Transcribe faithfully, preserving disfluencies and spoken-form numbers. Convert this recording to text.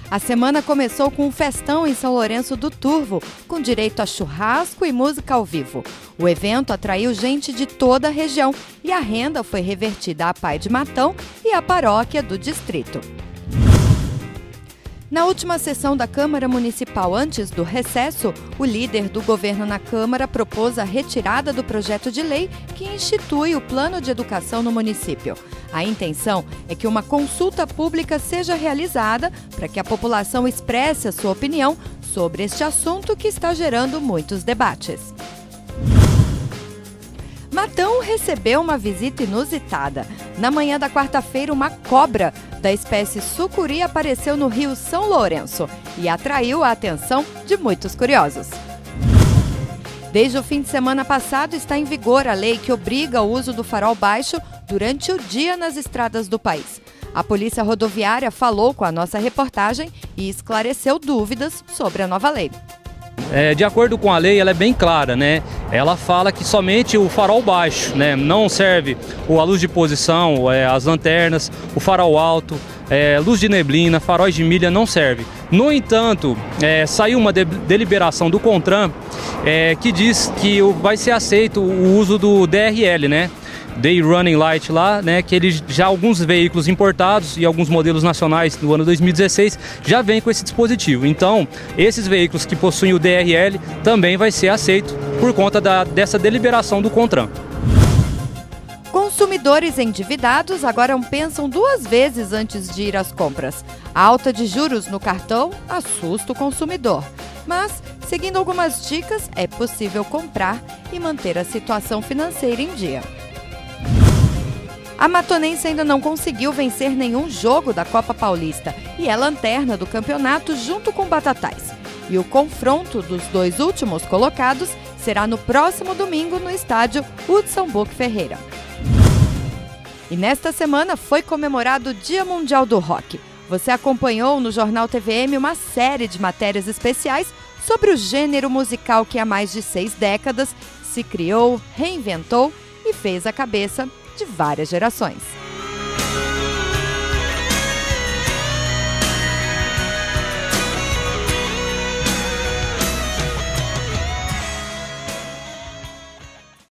A semana começou com um festão em São Lourenço do Turvo, com direito a churrasco e música ao vivo. O evento atraiu gente de toda a região e a renda foi revertida à Pai de Matão e à paróquia do distrito. Na última sessão da Câmara Municipal antes do recesso, o líder do governo na Câmara propôs a retirada do projeto de lei que institui o plano de educação no município. A intenção é que uma consulta pública seja realizada para que a população expresse a sua opinião sobre este assunto que está gerando muitos debates. Matão recebeu uma visita inusitada. Na manhã da quarta-feira, uma cobra da espécie sucuri apareceu no rio São Lourenço e atraiu a atenção de muitos curiosos. Desde o fim de semana passado está em vigor a lei que obriga o uso do farol baixo durante o dia nas estradas do país. A Polícia Rodoviária falou com a nossa reportagem e esclareceu dúvidas sobre a nova lei. É, de acordo com a lei, ela é bem clara, né? Ela fala que somente o farol baixo, né? Não serve a luz de posição, é, as lanternas, o farol alto, é, luz de neblina, faróis de milha não serve. No entanto, é, saiu uma de deliberação do CONTRAN é, que diz que vai ser aceito o uso do D R L, né? Day Running Light lá, né, que ele já alguns veículos importados e alguns modelos nacionais do ano dois mil e dezesseis já vêm com esse dispositivo. Então, esses veículos que possuem o D R L também vai ser aceito por conta da, dessa deliberação do CONTRAN. Consumidores endividados agora pensam duas vezes antes de ir às compras. A alta de juros no cartão assusta o consumidor. Mas, seguindo algumas dicas, é possível comprar e manter a situação financeira em dia. A Matonense ainda não conseguiu vencer nenhum jogo da Copa Paulista e é lanterna do campeonato junto com Batatais. E o confronto dos dois últimos colocados será no próximo domingo no estádio Hudson Book Ferreira. E nesta semana foi comemorado o Dia Mundial do Rock. Você acompanhou no Jornal T V M uma série de matérias especiais sobre o gênero musical que há mais de seis décadas se criou, reinventou e fez a cabeça de várias gerações.